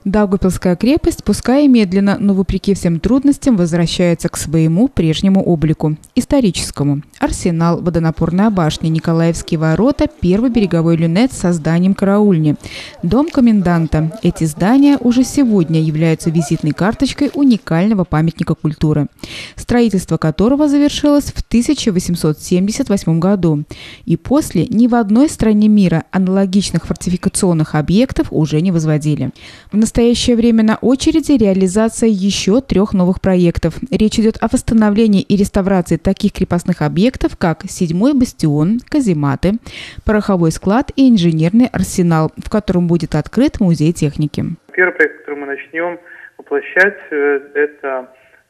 Даугавпилская крепость, пускай и медленно, но вопреки всем трудностям, возвращается к своему прежнему облику – историческому. Арсенал, водонапорная башня, Николаевские ворота, первый береговой люнет с созданием караульни, дом коменданта. Эти здания уже сегодня являются визитной карточкой уникального памятника культуры, строительство которого завершилось в 1878 году. И после ни в одной стране мира аналогичных фортификационных объектов уже не возводили. В настоящее время на очереди реализация еще 3 новых проектов. Речь идет о восстановлении и реставрации таких крепостных объектов, как 7-й бастион, казематы, пороховой склад и инженерный арсенал, в котором будет открыт музей техники. Первый проект, который мы начнем воплощать, это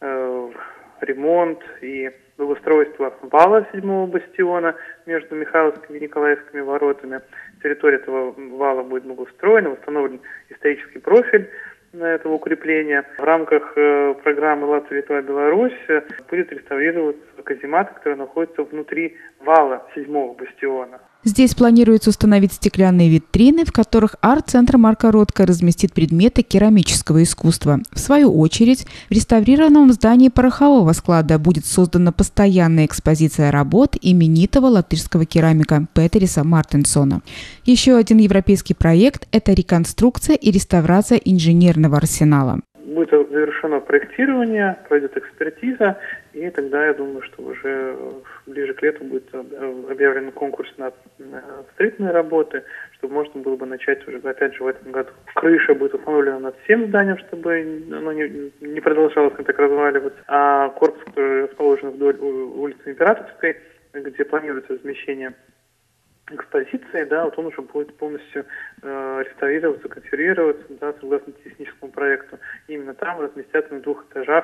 ремонт и благоустройство вала 7-го бастиона между Михайловскими и Николаевскими воротами. Территория этого вала будет благоустроена, восстановлен исторический профиль этого укрепления. В рамках программы «Латвия, Литва, Беларусь» будет реставрироваться каземат, который находится внутри вала 7-го бастиона. Здесь планируется установить стеклянные витрины, в которых арт-центр Марка Ротко разместит предметы керамического искусства. В свою очередь, в реставрированном здании порохового склада будет создана постоянная экспозиция работ именитого латышского керамика Петериса Мартинсона. Еще один европейский проект – это реконструкция и реставрация инженерного арсенала. Будет завершено проектирование, пройдет экспертиза, и тогда я думаю, что уже ближе к лету будет объявлен конкурс на строительные работы, чтобы можно было бы начать уже, опять же, в этом году. Крыша будет установлена над всем зданием, чтобы оно не продолжалось так разваливаться, а корпус, который расположен вдоль улицы Императорской, где планируется размещение экспозиции, да, вот он уже будет полностью реставрироваться, консервироваться, да, согласно техническому проекту. И именно там разместятся на 2 этажах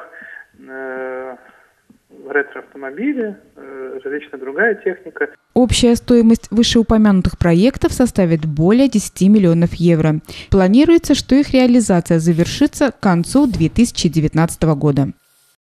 ретро-автомобили, различная другая техника. Общая стоимость вышеупомянутых проектов составит более 10 миллионов евро. Планируется, что их реализация завершится к концу 2019 года.